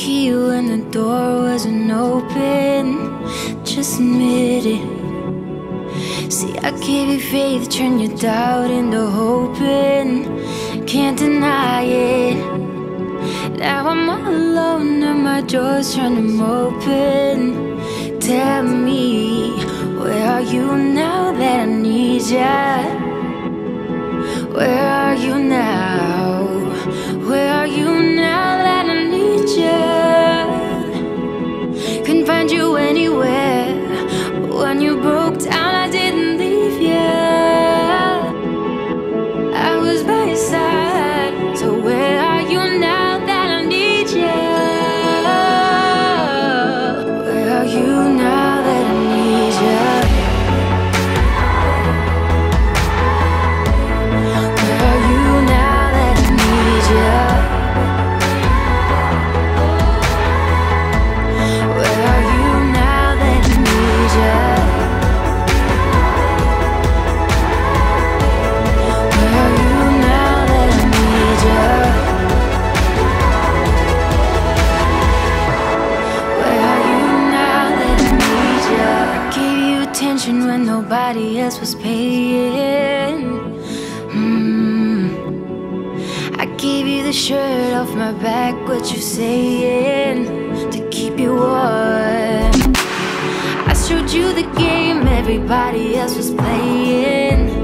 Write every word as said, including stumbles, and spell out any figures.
key when the door wasn't open. Just admit it. See, I gave you faith, turned your doubt into hoping. Can't deny it. Now I'm all alone and my door's trying to open. Tell me, where are you now that I need ya? Where are you now? Where are you now that I need ya? Couldn't find you anywhere. When you broke down, I didn't leave ya. I was by your side. So where are you now that I need ya? Where are you now that I need ya? Where are you now that I need ya? Where are you now that I need ya? Where are you now that I need ya? Where are you now that I need ya? I gave you attention when nobody else was paying. mm. I gave you the shirt off my back, what you saying, to keep you warm. I showed you the game everybody else was playing.